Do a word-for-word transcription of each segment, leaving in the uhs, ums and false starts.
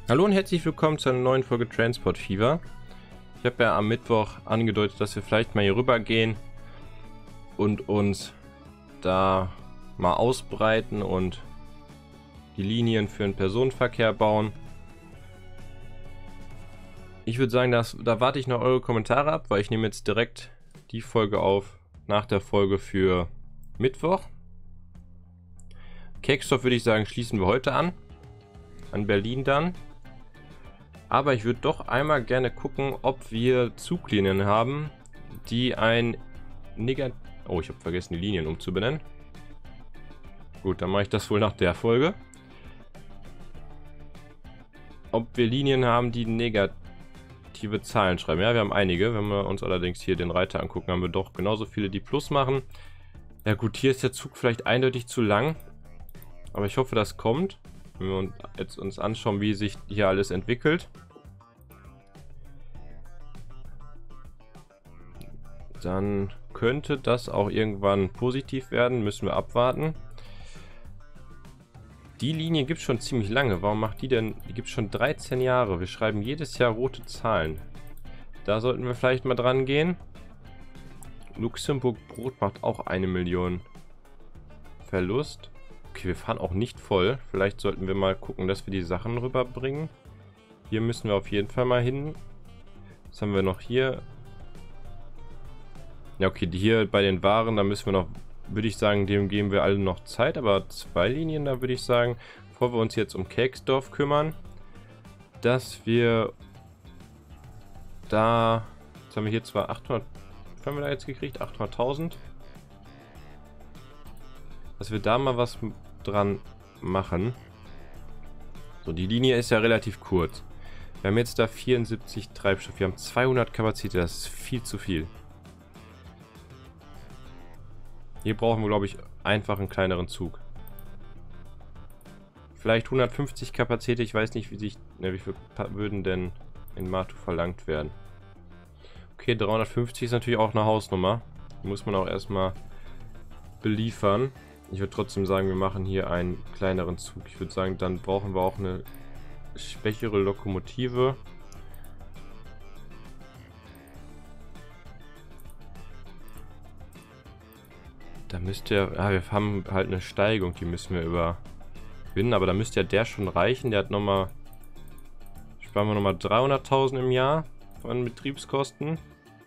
Hallo und herzlich willkommen zu einer neuen Folge Transport Fever. Ich habe ja am Mittwoch angedeutet, dass wir vielleicht mal hier rüber gehen und uns da mal ausbreiten und die Linien für den Personenverkehr bauen. Ich würde sagen, dass, da warte ich noch eure Kommentare ab, weil ich nehme jetzt direkt die Folge auf nach der Folge für Mittwoch. Keksdorf würde ich sagen, schließen wir heute an. An Berlin dann. Aber ich würde doch einmal gerne gucken, ob wir Zuglinien haben, die ein Negat... Oh, ich habe vergessen, die Linien umzubenennen. Gut, dann mache ich das wohl nach der Folge. Ob wir Linien haben, die negative Zahlen schreiben. Ja, wir haben einige. Wenn wir uns allerdings hier den Reiter angucken, haben wir doch genauso viele, die Plus machen. Ja gut, hier ist der Zug vielleicht eindeutig zu lang. Aber ich hoffe, das kommt. Wenn wir uns jetzt uns anschauen, wie sich hier alles entwickelt. Dann könnte das auch irgendwann positiv werden. Müssen wir abwarten. Die Linie gibt es schon ziemlich lange. Warum macht die denn? Die gibt es schon dreizehn Jahre. Wir schreiben jedes Jahr rote Zahlen. Da sollten wir vielleicht mal dran gehen. Luxemburg Brot macht auch eine Million Verlust. Okay, wir fahren auch nicht voll. Vielleicht sollten wir mal gucken, dass wir die Sachen rüberbringen. Hier müssen wir auf jeden Fall mal hin. Was haben wir noch hier? Ja, okay, hier bei den Waren, da müssen wir noch, würde ich sagen, dem geben wir alle noch Zeit. Aber zwei Linien, da würde ich sagen, bevor wir uns jetzt um Keksdorf kümmern, dass wir da, jetzt haben wir hier zwar achthundert, was haben wir da jetzt gekriegt? achthunderttausend. Dass wir da mal was dran machen. So, die Linie ist ja relativ kurz. Wir haben jetzt da vierundsiebzig Treibstoff. Wir haben zweihundert Kapazität. Das ist viel zu viel. Hier brauchen wir, glaube ich, einfach einen kleineren Zug. Vielleicht hundertfünfzig Kapazität. Ich weiß nicht, wie sich, ne, wie viel würden denn in Matu verlangt werden. Okay, dreihundertfünfzig ist natürlich auch eine Hausnummer. Die muss man auch erstmal beliefern. Ich würde trotzdem sagen, wir machen hier einen kleineren Zug. Ich würde sagen, dann brauchen wir auch eine schwächere Lokomotive. Da müsste ja... Ah, wir haben halt eine Steigung, die müssen wir überwinden. Aber da müsste ja der schon reichen. Der hat nochmal... Sparen wir nochmal dreihunderttausend im Jahr von Betriebskosten.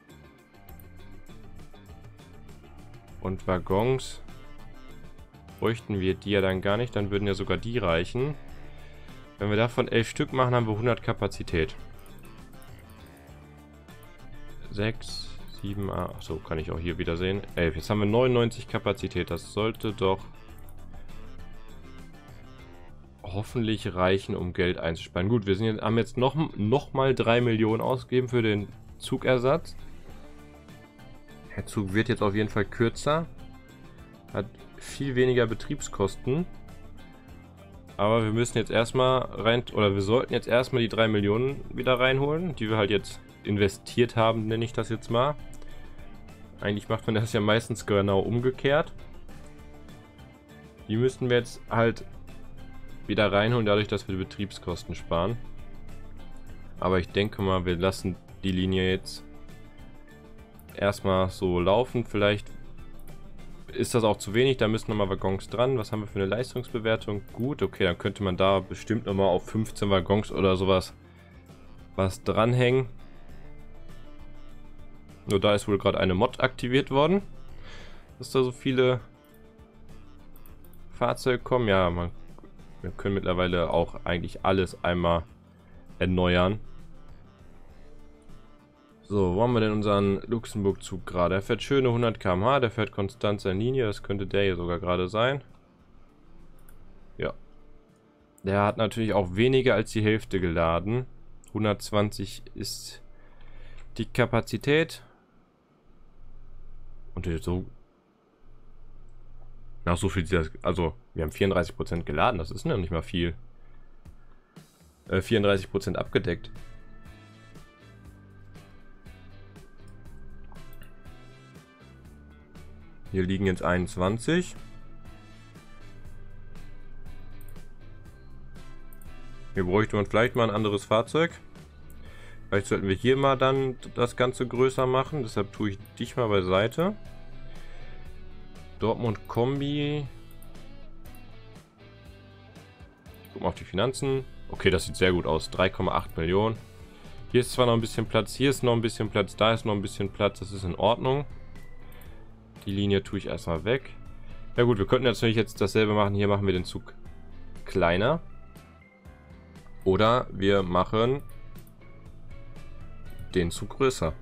Und Waggons... Bräuchten wir die ja dann gar nicht, dann würden ja sogar die reichen. Wenn wir davon elf Stück machen, haben wir hundert Kapazität. sechs, sieben, acht, so kann ich auch hier wieder sehen. elf, jetzt haben wir neunundneunzig Kapazität, das sollte doch hoffentlich reichen, um Geld einzusparen. Gut, wir sind jetzt, haben jetzt noch, noch mal drei Millionen ausgegeben für den Zugersatz. Der Zug wird jetzt auf jeden Fall kürzer. Hat viel weniger Betriebskosten. Aber wir müssen jetzt erstmal rein, oder wir sollten jetzt erstmal die drei Millionen wieder reinholen, die wir halt jetzt investiert haben, nenne ich das jetzt mal. Eigentlich macht man das ja meistens genau umgekehrt. Die müssten wir jetzt halt wieder reinholen, dadurch, dass wir die Betriebskosten sparen. Aber ich denke mal, wir lassen die Linie jetzt erstmal so laufen. Vielleicht ist das auch zu wenig, da müssen nochmal Waggons dran. Was haben wir für eine Leistungsbewertung? Gut, okay, dann könnte man da bestimmt nochmal auf fünfzehn Waggons oder sowas was dranhängen. Nur da ist wohl gerade eine Mod aktiviert worden, dass da so viele Fahrzeuge kommen. Ja, man, wir können mittlerweile auch eigentlich alles einmal erneuern. So, wo haben wir denn unseren Luxemburg-Zug gerade? Der fährt schöne hundert Kilometer pro Stunde, der fährt konstant seine Linie, das könnte der hier sogar gerade sein. Ja. Der hat natürlich auch weniger als die Hälfte geladen. hundertzwanzig ist die Kapazität. Und so... Nach so viel... Also, wir haben vierunddreißig Prozent geladen, das ist noch nicht mal viel. Äh, vierunddreißig Prozent abgedeckt. Hier liegen jetzt einundzwanzig. Hier bräuchte man vielleicht mal ein anderes Fahrzeug. Vielleicht sollten wir hier mal dann das Ganze größer machen. Deshalb tue ich dich mal beiseite. Dortmund Kombi. Ich gucke mal auf die Finanzen. Okay, das sieht sehr gut aus. drei Komma acht Millionen. Hier ist zwar noch ein bisschen Platz, hier ist noch ein bisschen Platz, da ist noch ein bisschen Platz. Das ist in Ordnung. Die Linie tue ich erstmal weg. Ja gut, wir könnten natürlich jetzt dasselbe machen. Hier machen wir den Zug kleiner. Oder wir machen den Zug größer.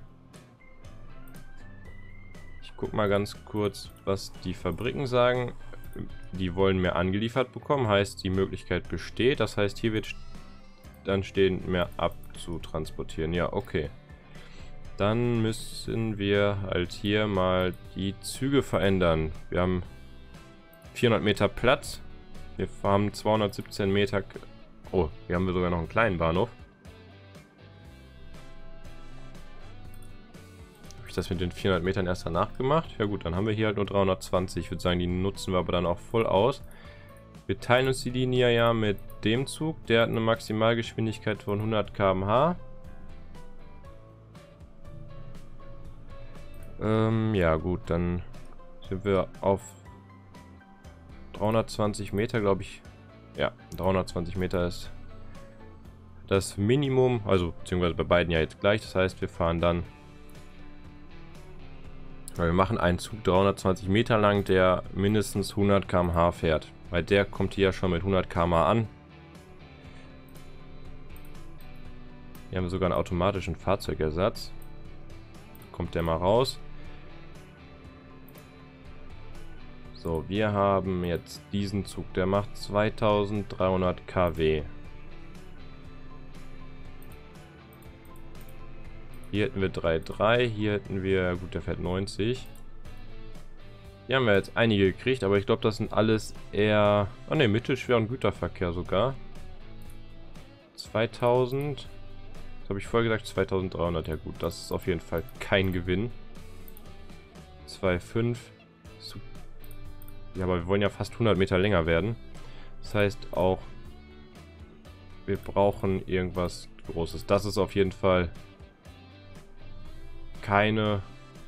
Ich gucke mal ganz kurz, was die Fabriken sagen. Die wollen mehr angeliefert bekommen, heißt die Möglichkeit besteht. Das heißt, hier wird dann stehen, mehr abzutransportieren. Ja, okay. Dann müssen wir halt hier mal die Züge verändern. Wir haben vierhundert Meter Platz. Wir haben zweihundertsiebzehn Meter. Oh, hier haben wir sogar noch einen kleinen Bahnhof. Habe ich das mit den vierhundert Metern erst danach gemacht? Ja gut, dann haben wir hier halt nur dreihundertzwanzig. Ich würde sagen, die nutzen wir aber dann auch voll aus. Wir teilen uns die Linie ja mit dem Zug. Der hat eine Maximalgeschwindigkeit von hundert Kilometer pro Stunde. Ähm, ja gut, dann sind wir auf dreihundertzwanzig Meter, glaube ich. Ja, dreihundertzwanzig Meter ist das Minimum, also beziehungsweise bei beiden ja jetzt gleich. Das heißt, wir fahren dann, weil wir machen einen Zug dreihundertzwanzig Meter lang, der mindestens hundert Kilometer pro Stunde fährt. Weil der kommt hier ja schon mit hundert Kilometer pro Stunde an. Hier haben wir sogar einen automatischen Fahrzeugersatz. Kommt der mal raus. So, wir haben jetzt diesen Zug, der macht zweitausenddreihundert Kilowatt. Hier hätten wir drei Komma drei, hier hätten wir, gut, der fährt neunzig. Hier haben wir jetzt einige gekriegt, aber ich glaube, das sind alles eher, oh ne, mittelschweren Güterverkehr sogar. zweitausend, das habe ich vorher gesagt, zweitausenddreihundert, ja gut, das ist auf jeden Fall kein Gewinn. zwei Komma fünf. Ja, aber wir wollen ja fast hundert Meter länger werden. Das heißt auch, wir brauchen irgendwas Großes. Das ist auf jeden Fall keine...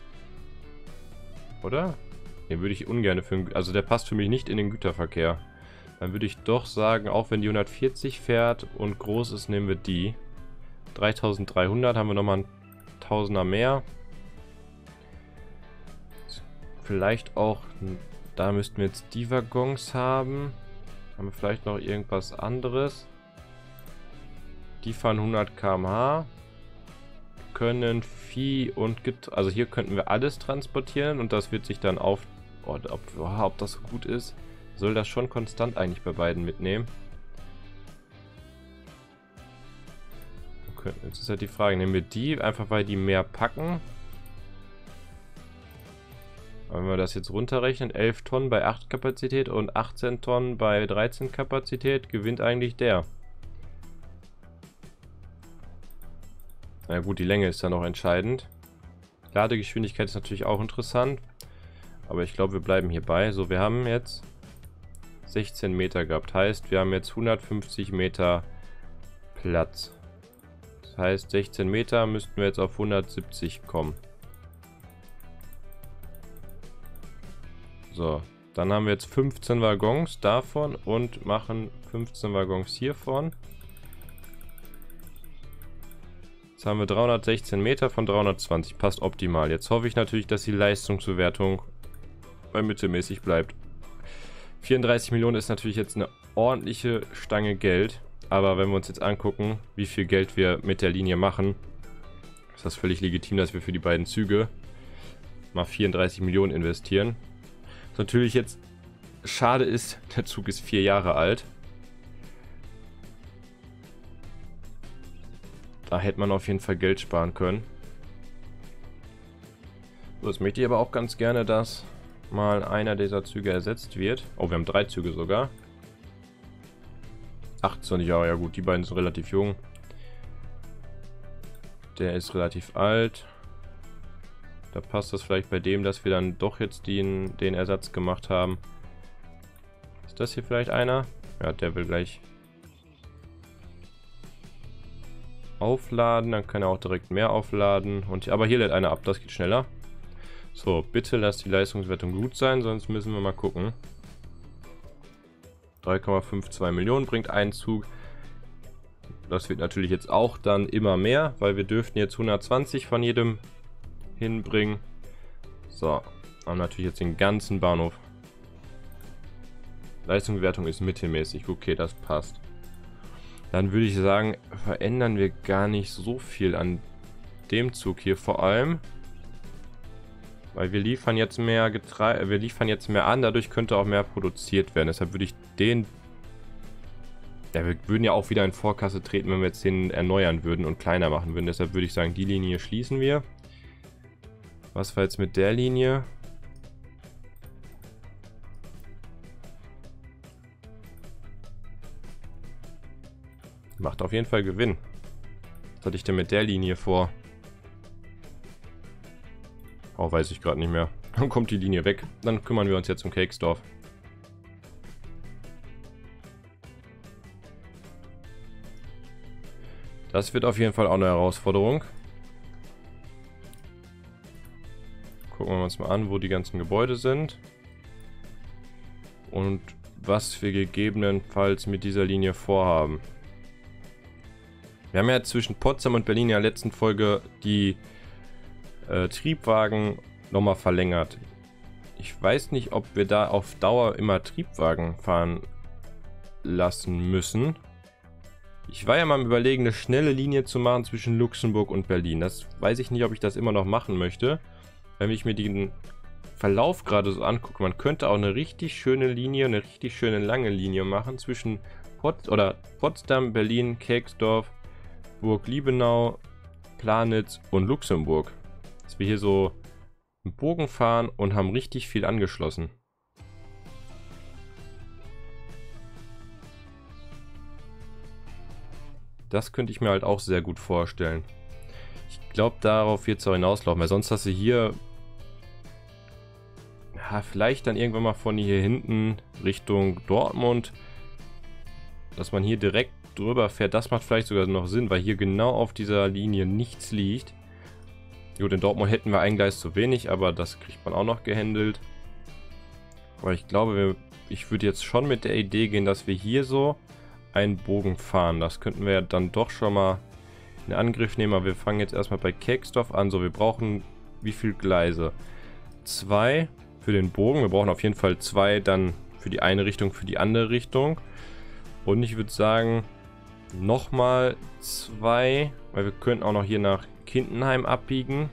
Oder? Den würde ich ungern für... Also der passt für mich nicht in den Güterverkehr. Dann würde ich doch sagen, auch wenn die hundertvierzig fährt und groß ist, nehmen wir die. dreitausenddreihundert haben wir nochmal ein Tausender mehr. Vielleicht auch... Da müssten wir jetzt die Waggons haben. Haben wir vielleicht noch irgendwas anderes. Die fahren hundert Kilometer pro Stunde. Können Vieh und Getreide. Also hier könnten wir alles transportieren und das wird sich dann auf... Oh, ob, ob das so gut ist. Soll das schon konstant eigentlich bei beiden mitnehmen. Okay, jetzt ist halt die Frage, nehmen wir die einfach, weil die mehr packen. Wenn wir das jetzt runterrechnen, elf Tonnen bei acht Kapazität und achtzehn Tonnen bei dreizehn Kapazität, gewinnt eigentlich der. Na gut, die Länge ist ja noch entscheidend. Ladegeschwindigkeit ist natürlich auch interessant. Aber ich glaube, wir bleiben hierbei. So, wir haben jetzt sechzehn Meter gehabt. Heißt, wir haben jetzt hundertfünfzig Meter Platz. Das heißt, sechzehn Meter müssten wir jetzt auf hundertsiebzig kommen. So, dann haben wir jetzt fünfzehn Waggons davon und machen fünfzehn Waggons hiervon. Jetzt haben wir dreihundertsechzehn Meter von dreihundertzwanzig, passt optimal. Jetzt hoffe ich natürlich, dass die Leistungsbewertung bei mittelmäßig bleibt. vierunddreißig Millionen ist natürlich jetzt eine ordentliche Stange Geld, aber wenn wir uns jetzt angucken, wie viel Geld wir mit der Linie machen, ist das völlig legitim, dass wir für die beiden Züge mal vierunddreißig Millionen investieren. Was natürlich jetzt schade ist, der Zug ist vier Jahre alt. Da hätte man auf jeden Fall Geld sparen können. So, jetzt möchte ich aber auch ganz gerne, dass mal einer dieser Züge ersetzt wird. Oh, wir haben drei Züge sogar. achtundzwanzig Jahre, ja gut, die beiden sind relativ jung. Der ist relativ alt. Da passt das vielleicht bei dem, dass wir dann doch jetzt den, den Ersatz gemacht haben. Ist das hier vielleicht einer? Ja, der will gleich aufladen, dann kann er auch direkt mehr aufladen. Und, aber hier lädt einer ab, das geht schneller. So, bitte lasst die Leistungswertung gut sein, sonst müssen wir mal gucken. drei Komma zweiundfünfzig Millionen bringt ein Zug. Das wird natürlich jetzt auch dann immer mehr, weil wir dürften jetzt hundertzwanzig von jedem hinbringen. So, haben natürlich jetzt den ganzen Bahnhof. Leistungswertung ist mittelmäßig. Okay, das passt. Dann würde ich sagen, verändern wir gar nicht so viel an dem Zug hier vor allem. Weil wir liefern jetzt mehr Getreide, wir liefern jetzt mehr an, dadurch könnte auch mehr produziert werden. Deshalb würde ich den... Ja, wir würden ja auch wieder in Vorkasse treten, wenn wir jetzt den erneuern würden und kleiner machen würden. Deshalb würde ich sagen, die Linie schließen wir. Was war jetzt mit der Linie? Macht auf jeden Fall Gewinn. Was hatte ich denn mit der Linie vor? Oh, weiß ich gerade nicht mehr. Dann kommt die Linie weg. Dann kümmern wir uns jetzt um Kekesdorf. Das wird auf jeden Fall auch eine Herausforderung. Gucken wir uns mal an, wo die ganzen Gebäude sind. Und was wir gegebenenfalls mit dieser Linie vorhaben. Wir haben ja zwischen Potsdam und Berlin in der letzten Folge die äh, Triebwagen nochmal verlängert. Ich weiß nicht, ob wir da auf Dauer immer Triebwagen fahren lassen müssen. Ich war ja mal am Überlegen, eine schnelle Linie zu machen zwischen Luxemburg und Berlin. Das weiß ich nicht, ob ich das immer noch machen möchte. Wenn ich mir den Verlauf gerade so angucke, man könnte auch eine richtig schöne Linie, eine richtig schöne lange Linie machen zwischen Pot oder Potsdam, Berlin, Kekesdorf, Burg Liebenau, Planitz und Luxemburg. Dass wir hier so einen Bogen fahren und haben richtig viel angeschlossen. Das könnte ich mir halt auch sehr gut vorstellen. Ich glaube, darauf wird es auch hinauslaufen, weil sonst hast du hier ja, vielleicht dann irgendwann mal von hier hinten Richtung Dortmund, dass man hier direkt drüber fährt. Das macht vielleicht sogar noch Sinn, weil hier genau auf dieser Linie nichts liegt. Gut, in Dortmund hätten wir ein Gleis zu wenig, aber das kriegt man auch noch gehandelt. Aber ich glaube, wir, ich würde jetzt schon mit der Idee gehen, dass wir hier so einen Bogen fahren. Das könnten wir ja dann doch schon mal in Angriff nehmen. Aber wir fangen jetzt erstmal bei Kekesdorf an. So, wir brauchen wie viele Gleise? Zwei für den Bogen. Wir brauchen auf jeden Fall zwei dann für die eine Richtung, für die andere Richtung. Und ich würde sagen, nochmal zwei, weil wir könnten auch noch hier nach Kindenheim abbiegen.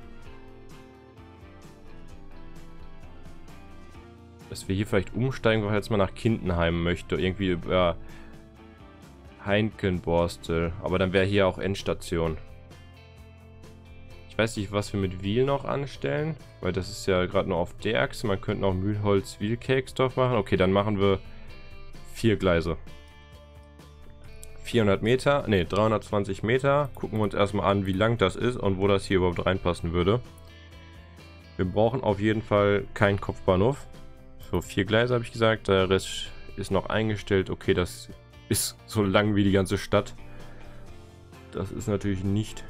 Dass wir hier vielleicht umsteigen, weil ich jetzt mal nach Kindenheim möchte. Irgendwie über Heinkenborstel. Aber dann wäre hier auch Endstation. Ich weiß nicht, was wir mit Wiel noch anstellen. Weil das ist ja gerade nur auf der Achse. Man könnte auch Mühlholz, Wiel, Kekesdorf machen. Okay, dann machen wir vier Gleise. vierhundert Meter, ne, dreihundertzwanzig Meter. Gucken wir uns erstmal an, wie lang das ist und wo das hier überhaupt reinpassen würde. Wir brauchen auf jeden Fall keinen Kopfbahnhof. So, vier Gleise habe ich gesagt. Der Rest ist noch eingestellt. Okay, das ist so lang wie die ganze Stadt. Das ist natürlich nicht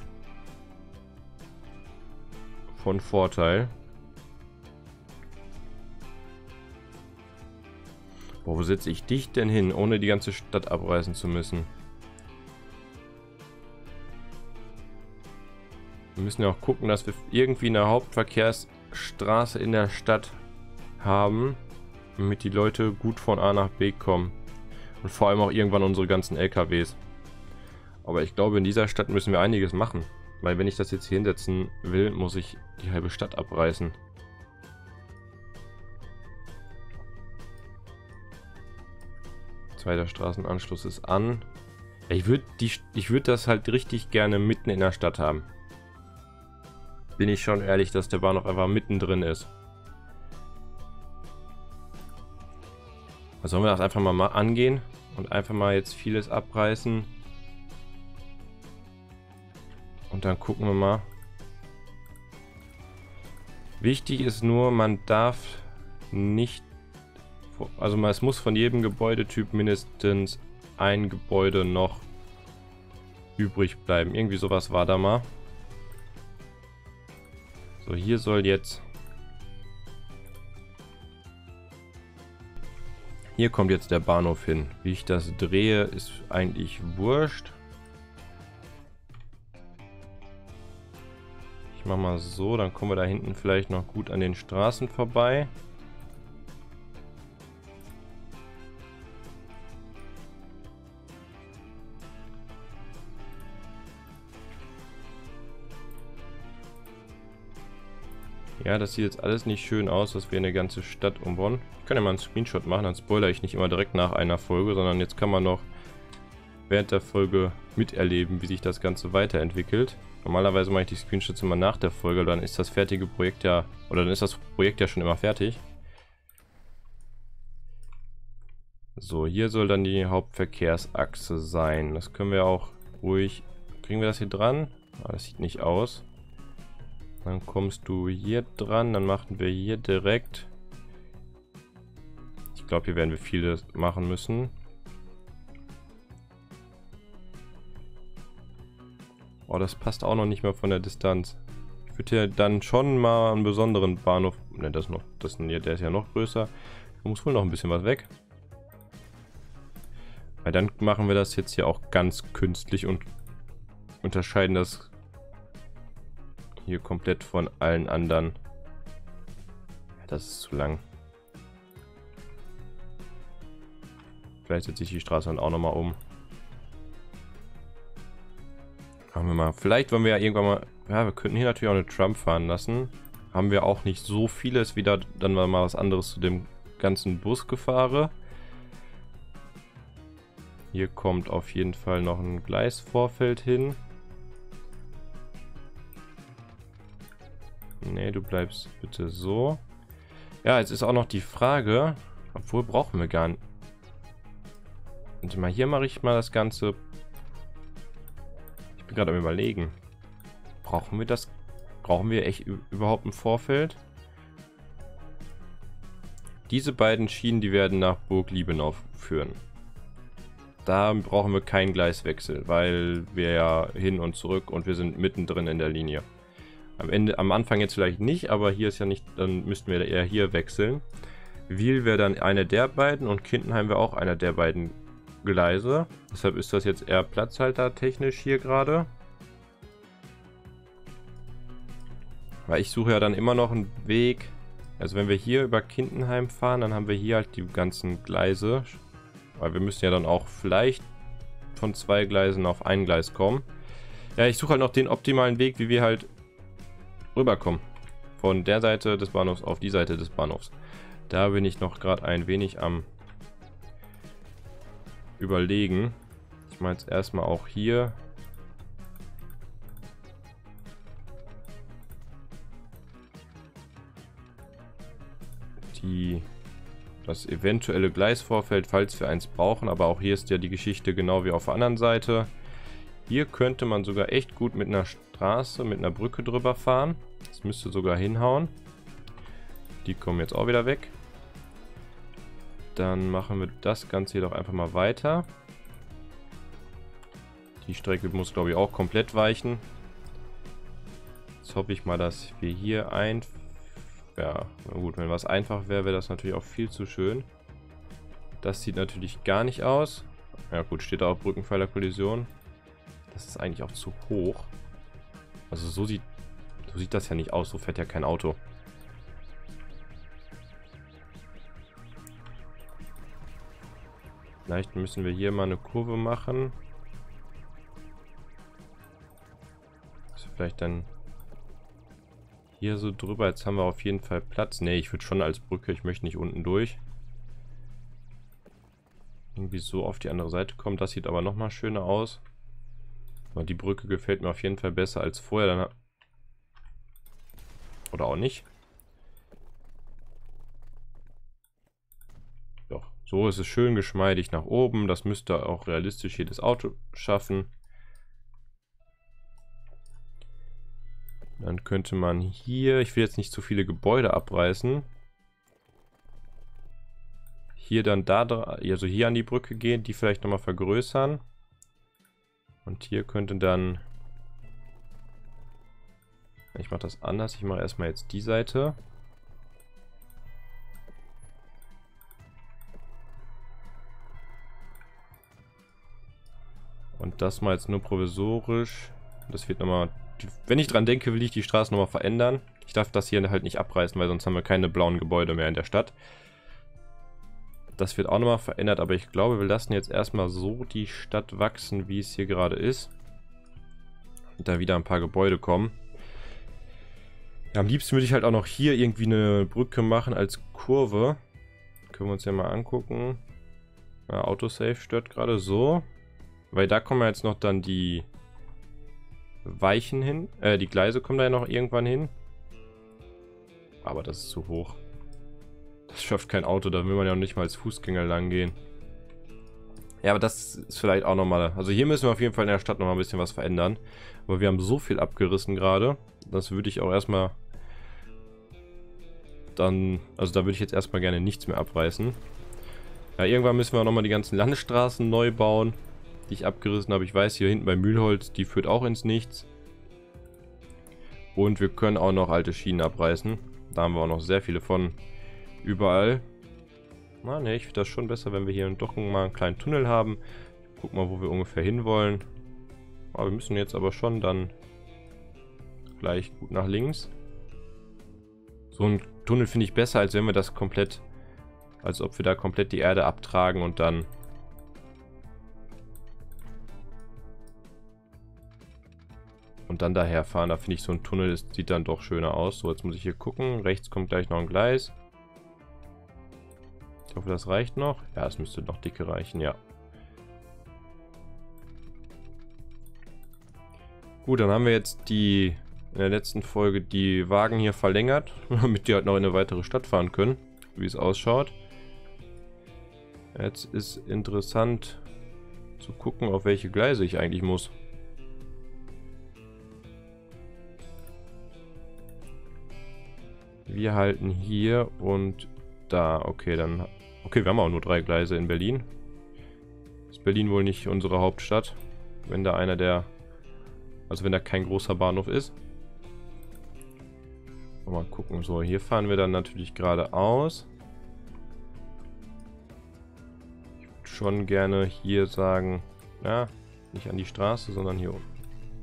von Vorteil. Boah, wo setze ich dich denn hin, ohne die ganze Stadt abreißen zu müssen? Wir müssen ja auch gucken, dass wir irgendwie eine Hauptverkehrsstraße in der Stadt haben, damit die Leute gut von A nach B kommen. Und vor allem auch irgendwann unsere ganzen L K Ws. Aber ich glaube, in dieser Stadt müssen wir einiges machen. Weil wenn ich das jetzt hier hinsetzen will, muss ich die halbe Stadt abreißen. Zweiter Straßenanschluss ist an. Ich würde die, ich würde das halt richtig gerne mitten in der Stadt haben. Bin ich schon ehrlich, dass der Bahnhof einfach mittendrin ist. Also sollen wir das einfach mal angehen und einfach mal jetzt vieles abreißen. Und dann gucken wir mal. Wichtig ist nur, man darf nicht, also es muss von jedem Gebäudetyp mindestens ein Gebäude noch übrig bleiben. Irgendwie sowas war da mal. So, hier soll jetzt... Hier kommt jetzt der Bahnhof hin. Wie ich das drehe, ist eigentlich wurscht. Ich mache mal so, dann kommen wir da hinten vielleicht noch gut an den Straßen vorbei. Ja, das sieht jetzt alles nicht schön aus, dass wir eine ganze Stadt umbauen. Ich kann ja mal einen Screenshot machen, dann spoilere ich nicht immer direkt nach einer Folge, sondern jetzt kann man noch während der Folge miterleben, wie sich das Ganze weiterentwickelt. Normalerweise mache ich die Screenshots immer nach der Folge, dann ist das fertige Projekt ja, oder dann ist das Projekt ja schon immer fertig. So, hier soll dann die Hauptverkehrsachse sein. Das können wir auch ruhig... Kriegen wir das hier dran? Ah, das sieht nicht aus. Dann kommst du hier dran, dann machen wir hier direkt... Ich glaube, hier werden wir vieles machen müssen. Oh, das passt auch noch nicht mal von der Distanz. Ich würde hier dann schon mal einen besonderen Bahnhof... Ne, das noch, das hier, der ist ja noch größer. Da muss wohl noch ein bisschen was weg. Weil dann machen wir das jetzt hier auch ganz künstlich und unterscheiden das hier komplett von allen anderen. Ja, das ist zu lang. Vielleicht setze ich die Straße dann auch nochmal um. Machen wir mal. Vielleicht wollen wir ja irgendwann mal... Ja, wir könnten hier natürlich auch eine Trump fahren lassen. Haben wir auch nicht so viele. Ist wieder dann mal was anderes zu dem ganzen Busgefahre. Hier kommt auf jeden Fall noch ein Gleisvorfeld hin. Ne, du bleibst bitte so. Ja, jetzt ist auch noch die Frage, obwohl brauchen wir gar nicht. Und mal hier mache ich mal das Ganze. Ich bin gerade am Überlegen. Brauchen wir das? Brauchen wir echt überhaupt ein Vorfeld? Diese beiden Schienen, die werden nach Burg Liebenau führen. Da brauchen wir keinen Gleiswechsel, weil wir ja hin und zurück und wir sind mittendrin in der Linie. Am Ende, am Anfang jetzt vielleicht nicht, aber hier ist ja nicht, dann müssten wir eher hier wechseln. Wiel wäre dann eine der beiden und Kindenheim wäre auch einer der beiden Gleise. Deshalb ist das jetzt eher Platzhalter technisch hier gerade. Weil ich suche ja dann immer noch einen Weg. Also wenn wir hier über Kindenheim fahren, dann haben wir hier halt die ganzen Gleise. Weil wir müssen ja dann auch vielleicht von zwei Gleisen auf ein Gleis kommen. Ja, ich suche halt noch den optimalen Weg, wie wir halt rüberkommen. Von der Seite des Bahnhofs auf die Seite des Bahnhofs. Da bin ich noch gerade ein wenig am Überlegen. Ich mache jetzt erstmal auch hier. Die, das eventuelle Gleisvorfeld, falls wir eins brauchen. Aber auch hier ist ja die Geschichte genau wie auf der anderen Seite. Hier könnte man sogar echt gut mit einer Straße, mit einer Brücke drüber fahren. Das müsste sogar hinhauen. Die kommen jetzt auch wieder weg. Dann machen wir das Ganze hier doch einfach mal weiter. Die Strecke muss, glaube ich, auch komplett weichen. Jetzt hoffe ich mal, dass wir hier ein... Ja, na gut, wenn was einfach wäre, wäre das natürlich auch viel zu schön. Das sieht natürlich gar nicht aus. Ja gut, steht da auch Brückenpfeilerkollision. Das ist eigentlich auch zu hoch. Also so sieht, so sieht das ja nicht aus. So fährt ja kein Auto. Vielleicht müssen wir hier mal eine Kurve machen. Also vielleicht dann hier so drüber. Jetzt haben wir auf jeden Fall Platz. Ne, ich würde schon als Brücke. Ich möchte nicht unten durch. Irgendwie so auf die andere Seite kommen. Das sieht aber nochmal schöner aus. Aber die Brücke gefällt mir auf jeden Fall besser als vorher. Dann oder auch nicht. Doch, so ist es schön geschmeidig nach oben. Das müsste auch realistisch jedes Auto schaffen. Dann könnte man hier, ich will jetzt nicht zu viele Gebäude abreißen. Hier dann da, also hier an die Brücke gehen, die vielleicht nochmal vergrößern. Und hier könnte dann... Ich mache das anders. Ich mache erstmal jetzt die Seite. Und das mal jetzt nur provisorisch. Das wird nochmal... Wenn ich dran denke, will ich die Straße nochmal verändern. Ich darf das hier halt nicht abreißen, weil sonst haben wir keine blauen Gebäude mehr in der Stadt. Das wird auch nochmal verändert, aber ich glaube, wir lassen jetzt erstmal so die Stadt wachsen, wie es hier gerade ist. Und da wieder ein paar Gebäude kommen. Ja, am liebsten würde ich halt auch noch hier irgendwie eine Brücke machen als Kurve. Können wir uns ja mal angucken. Ja, Autosave stört gerade so. Weil da kommen jetzt noch dann die Weichen hin. Äh, die Gleise kommen da ja noch irgendwann hin. Aber das ist zu hoch. Das schafft kein Auto, da will man ja auch nicht mal als Fußgänger lang gehen. Ja, aber das ist vielleicht auch nochmal... Also hier müssen wir auf jeden Fall in der Stadt nochmal ein bisschen was verändern. Aber wir haben so viel abgerissen gerade. Das würde ich auch erstmal... Dann... Also da würde ich jetzt erstmal gerne nichts mehr abreißen. Ja, irgendwann müssen wir auch nochmal die ganzen Landstraßen neu bauen, die ich abgerissen habe. Ich weiß, hier hinten bei Mühlholz, die führt auch ins Nichts. Und wir können auch noch alte Schienen abreißen. Da haben wir auch noch sehr viele von überall. Na ne, ich finde das schon besser, wenn wir hier doch mal einen kleinen Tunnel haben. Ich guck mal, wo wir ungefähr hinwollen. Aber wir müssen jetzt aber schon dann gleich gut nach links. So ein Tunnel finde ich besser, als wenn wir das komplett, als ob wir da komplett die Erde abtragen und dann und dann daher fahren. Da finde ich so ein Tunnel, das sieht dann doch schöner aus. So, jetzt muss ich hier gucken. Rechts kommt gleich noch ein Gleis. Ich hoffe, das reicht noch. Ja, es müsste noch dicke reichen, ja. Gut, dann haben wir jetzt die in der letzten Folge die Wagen hier verlängert, damit die halt noch in eine weitere Stadt fahren können, wie es ausschaut. Jetzt ist interessant zu gucken, auf welche Gleise ich eigentlich muss. Wir halten hier und da. Okay, dann... Okay, wir haben auch nur drei Gleise in Berlin. Ist Berlin wohl nicht unsere Hauptstadt, wenn da einer der... Also wenn da kein großer Bahnhof ist. Mal gucken. So, hier fahren wir dann natürlich geradeaus. Ich würde schon gerne hier sagen... Ja, nicht an die Straße, sondern hier oben.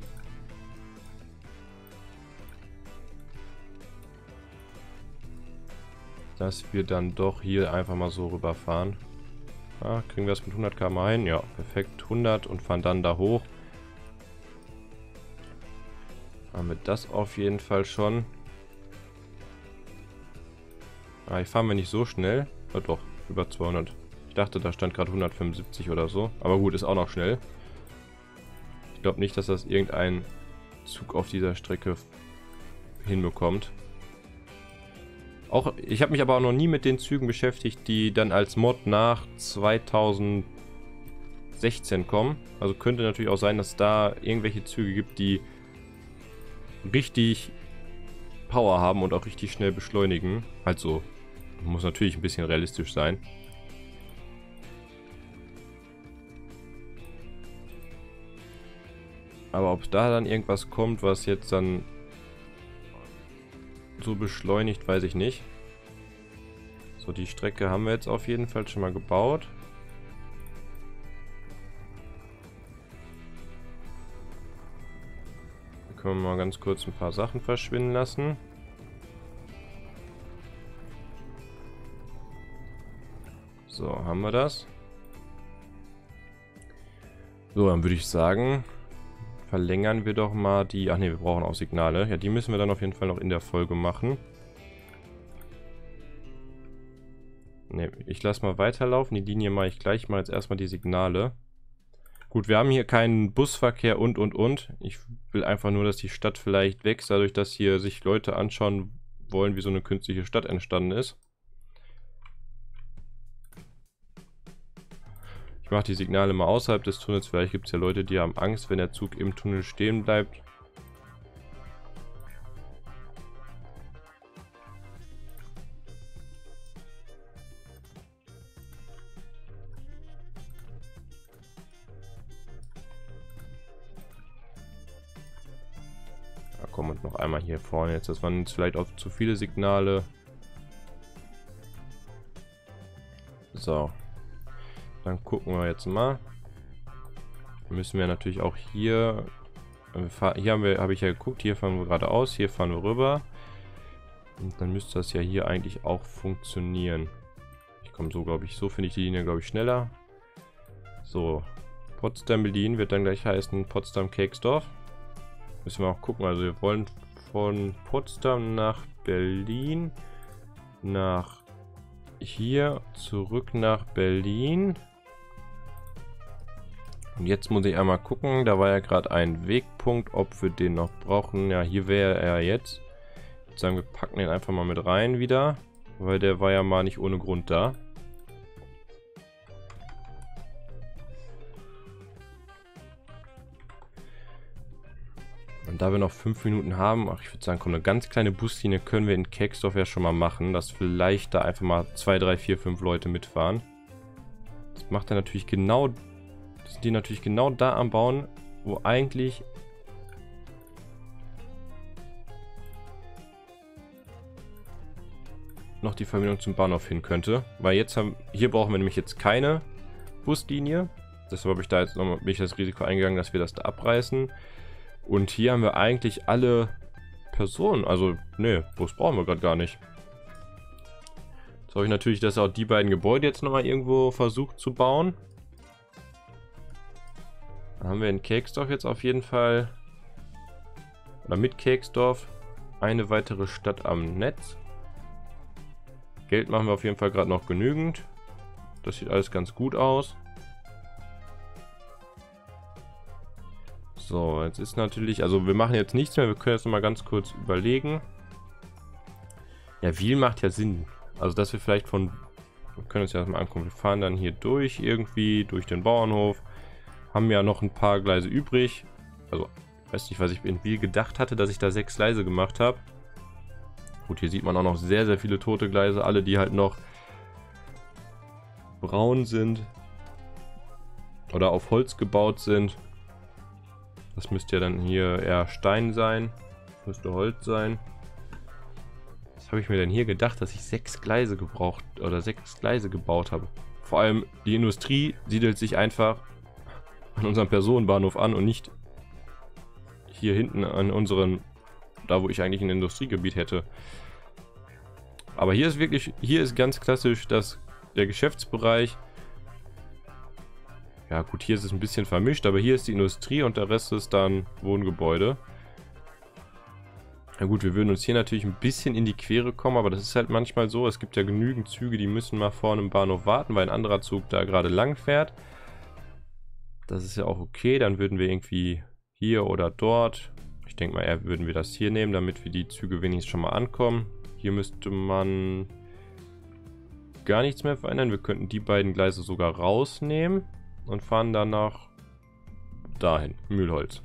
Dass wir dann doch hier einfach mal so rüberfahren. Ja, kriegen wir das mit hundert Kilometer pro Stunde hin? Ja, perfekt. hundert und fahren dann da hoch. Haben wir das auf jeden Fall schon. Ah, hier fahren wir nicht so schnell. Ja, doch, über zweihundert. Ich dachte, da stand gerade hundertfünfundsiebzig oder so. Aber gut, ist auch noch schnell. Ich glaube nicht, dass das irgendein Zug auf dieser Strecke hinbekommt. Auch, ich habe mich aber auch noch nie mit den Zügen beschäftigt, die dann als Mod nach zweitausendsechzehn kommen. Also könnte natürlich auch sein, dass da irgendwelche Züge gibt, die richtig Power haben und auch richtig schnell beschleunigen. Halt so. Muss natürlich ein bisschen realistisch sein. Aber ob da dann irgendwas kommt, was jetzt dann so beschleunigt, weiß ich nicht. So, die Strecke haben wir jetzt auf jeden Fall schon mal gebaut. Hier können wir mal ganz kurz ein paar Sachen verschwinden lassen. So, haben wir das. So, dann würde ich sagen, verlängern wir doch mal die... Ach ne, wir brauchen auch Signale. Ja, die müssen wir dann auf jeden Fall noch in der Folge machen. Ne, ich lasse mal weiterlaufen. Die Linie mache ich gleich mal. Jetzt erstmal die Signale. Gut, wir haben hier keinen Busverkehr und und und. Ich will einfach nur, dass die Stadt vielleicht wächst, dadurch, dass hier sich Leute anschauen wollen, wie so eine künstliche Stadt entstanden ist. Ich mache die Signale mal außerhalb des Tunnels. Vielleicht gibt es ja Leute, die haben Angst, wenn der Zug im Tunnel stehen bleibt. Da kommen wir noch einmal hier vorne. Jetzt, das waren jetzt vielleicht auch zu viele Signale. So. Dann gucken wir jetzt mal. Müssen wir natürlich auch hier. Hier haben wir, habe ich ja geguckt, hier fahren wir geradeaus, hier fahren wir rüber. Und dann müsste das ja hier eigentlich auch funktionieren. Ich komme so, glaube ich, so finde ich die Linie, glaube ich, schneller. So. Potsdam-Berlin wird dann gleich heißen Potsdam-Kexdorf. Müssen wir auch gucken, also wir wollen von Potsdam nach Berlin, nach hier, zurück nach Berlin. Und jetzt muss ich einmal gucken, da war ja gerade ein Wegpunkt, ob wir den noch brauchen. Ja, hier wäre er jetzt. Ich würde sagen, wir packen den einfach mal mit rein wieder, weil der war ja mal nicht ohne Grund da. Und da wir noch fünf Minuten haben, ach, ich würde sagen, komm, eine ganz kleine Buslinie können wir in Kexdorf ja schon mal machen, dass vielleicht da einfach mal zwei, drei, vier, fünf Leute mitfahren. Das macht er natürlich genau, das sind die natürlich genau da am Bauen, wo eigentlich noch die Verbindung zum Bahnhof hin könnte. Weil jetzt haben, hier brauchen wir nämlich jetzt keine Buslinie. Deshalb habe ich da jetzt nochmal mich das Risiko eingegangen, dass wir das da abreißen. Und hier haben wir eigentlich alle Personen. Also, ne, Bus brauchen wir gerade gar nicht. Jetzt habe ich natürlich, dass auch die beiden Gebäude jetzt nochmal irgendwo versucht zu bauen. Dann haben wir in Kexdorf jetzt auf jeden Fall, oder mit Kexdorf, eine weitere Stadt am Netz. Geld machen wir auf jeden Fall gerade noch genügend. Das sieht alles ganz gut aus. So, jetzt ist natürlich, also wir machen jetzt nichts mehr, wir können jetzt noch mal ganz kurz überlegen. Ja, Wiel macht ja Sinn. Also, dass wir vielleicht von, wir können uns ja mal angucken, wir fahren dann hier durch, irgendwie durch den Bauernhof. Haben ja noch ein paar Gleise übrig. Also, ich weiß nicht, was ich in Wiel gedacht hatte, dass ich da sechs Gleise gemacht habe. Gut, hier sieht man auch noch sehr, sehr viele tote Gleise, alle die halt noch braun sind. Oder auf Holz gebaut sind. Das müsste ja dann hier eher Stein sein. Das müsste Holz sein. Was habe ich mir denn hier gedacht, dass ich sechs Gleise gebraucht oder sechs Gleise gebaut habe? Vor allem die Industrie siedelt sich einfach an unserem Personenbahnhof an und nicht hier hinten an unseren, da wo ich eigentlich ein Industriegebiet hätte. Aber hier ist wirklich, hier ist ganz klassisch, dass der Geschäftsbereich. Ja gut, hier ist es ein bisschen vermischt, aber hier ist die Industrie und der Rest ist dann Wohngebäude. Na gut, wir würden uns hier natürlich ein bisschen in die Quere kommen, aber das ist halt manchmal so. Es gibt ja genügend Züge, die müssen mal vorne im Bahnhof warten, weil ein anderer Zug da gerade lang fährt. Das ist ja auch okay, dann würden wir irgendwie hier oder dort, ich denke mal eher würden wir das hier nehmen, damit wir die Züge wenigstens schon mal ankommen. Hier müsste man gar nichts mehr verändern. Wir könnten die beiden Gleise sogar rausnehmen. Und fahren danach dahin, Mühlholz.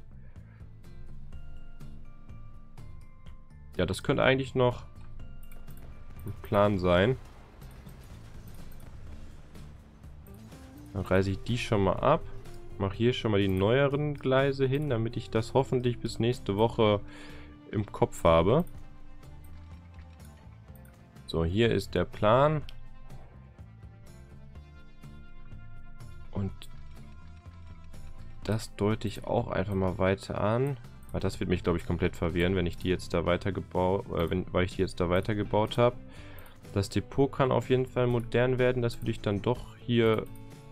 Ja, das könnte eigentlich noch ein Plan sein. Dann reiße ich die schon mal ab. Mache hier schon mal die neueren Gleise hin, damit ich das hoffentlich bis nächste Woche im Kopf habe. So, hier ist der Plan. Und das deute ich auch einfach mal weiter an. Weil das wird mich, glaube ich, komplett verwirren, wenn ich die jetzt da weitergebaut, äh, wenn, weil ich die jetzt da weitergebaut habe. Das Depot kann auf jeden Fall modern werden. Das würde ich dann doch hier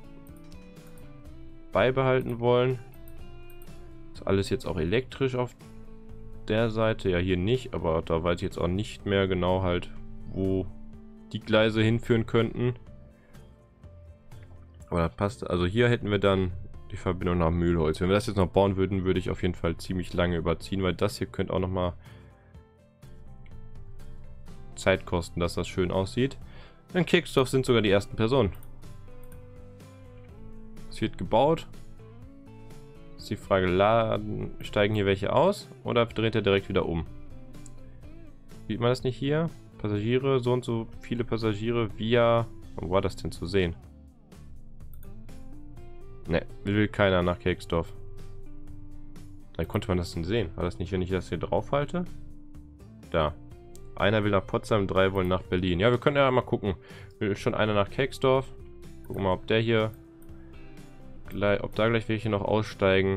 beibehalten wollen. Ist alles jetzt auch elektrisch auf der Seite. Ja, hier nicht, aber da weiß ich jetzt auch nicht mehr genau halt, wo die Gleise hinführen könnten. Aber das passt. Also hier hätten wir dann die Verbindung nach Mühlholz. Wenn wir das jetzt noch bauen würden, würde ich auf jeden Fall ziemlich lange überziehen, weil das hier könnte auch nochmal Zeit kosten, dass das schön aussieht. In Kexdorf sind sogar die ersten Personen. Es wird gebaut. Ist die Frage, laden, steigen hier welche aus oder dreht er direkt wieder um? Sieht man das nicht hier? Passagiere, so und so viele Passagiere via... Wo war das denn zu sehen? Ne, will keiner nach Kexdorf. Dann konnte man das denn sehen. War das nicht, wenn ich das hier drauf halte? Da. Einer will nach Potsdam, drei wollen nach Berlin. Ja, wir können ja mal gucken. Will schon einer nach Kexdorf. Gucken wir mal, ob der hier... Gleich, ob da gleich welche noch aussteigen.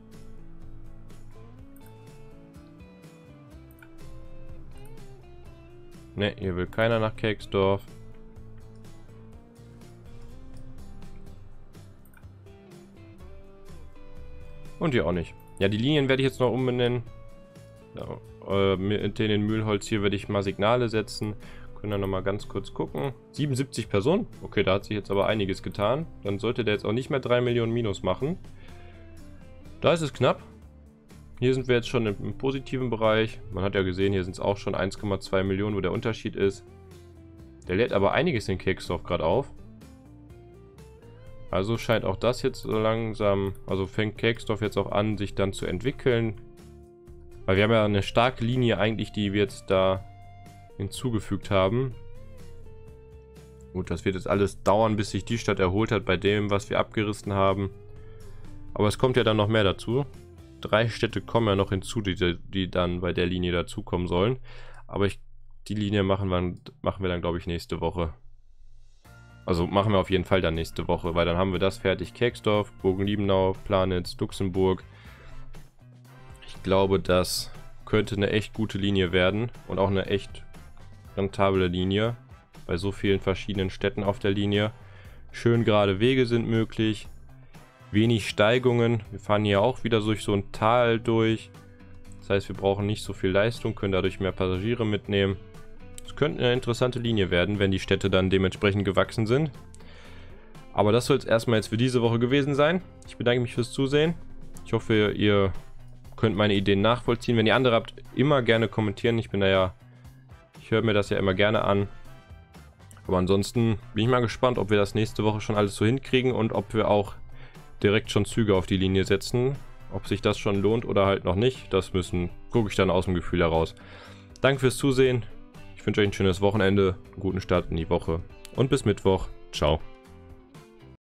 Ne, hier will keiner nach Kexdorf. Und hier auch nicht. Ja, die Linien werde ich jetzt noch umbenennen. Ja, äh, in den Mühlholz hier werde ich mal Signale setzen. Können wir noch mal ganz kurz gucken. siebenundsiebzig Personen. Okay, da hat sich jetzt aber einiges getan. Dann sollte der jetzt auch nicht mehr drei Millionen Minus machen. Da ist es knapp. Hier sind wir jetzt schon im, im positiven Bereich. Man hat ja gesehen, hier sind es auch schon eins Komma zwei Millionen, wo der Unterschied ist. Der lädt aber einiges in Kexdorf gerade auf. Also scheint auch das jetzt so langsam, also fängt Kexdorf jetzt auch an, sich dann zu entwickeln. Weil wir haben ja eine starke Linie eigentlich, die wir jetzt da hinzugefügt haben. Gut, das wird jetzt alles dauern, bis sich die Stadt erholt hat bei dem, was wir abgerissen haben. Aber es kommt ja dann noch mehr dazu. Drei Städte kommen ja noch hinzu, die, die dann bei der Linie dazukommen sollen. Aber ich, die Linie machen wir, machen wir dann, glaube ich, nächste Woche. Also machen wir auf jeden Fall dann nächste Woche, weil dann haben wir das fertig. Kexdorf, Bogen-Liebenau, Planitz, Luxemburg. Ich glaube, das könnte eine echt gute Linie werden und auch eine echt rentable Linie. Bei so vielen verschiedenen Städten auf der Linie. Schön gerade Wege sind möglich. Wenig Steigungen. Wir fahren hier auch wieder durch so ein Tal durch. Das heißt, wir brauchen nicht so viel Leistung, können dadurch mehr Passagiere mitnehmen. Es könnte eine interessante Linie werden, wenn die Städte dann dementsprechend gewachsen sind. Aber das soll es erstmal jetzt für diese Woche gewesen sein. Ich bedanke mich fürs Zusehen. Ich hoffe, ihr könnt meine Ideen nachvollziehen. Wenn ihr andere habt, immer gerne kommentieren. Ich bin da ja, ich höre mir das ja immer gerne an. Aber ansonsten bin ich mal gespannt, ob wir das nächste Woche schon alles so hinkriegen und ob wir auch direkt schon Züge auf die Linie setzen. Ob sich das schon lohnt oder halt noch nicht, das müssen, gucke ich dann aus dem Gefühl heraus. Danke fürs Zusehen. Ich wünsche euch ein schönes Wochenende, einen guten Start in die Woche und bis Mittwoch. Ciao.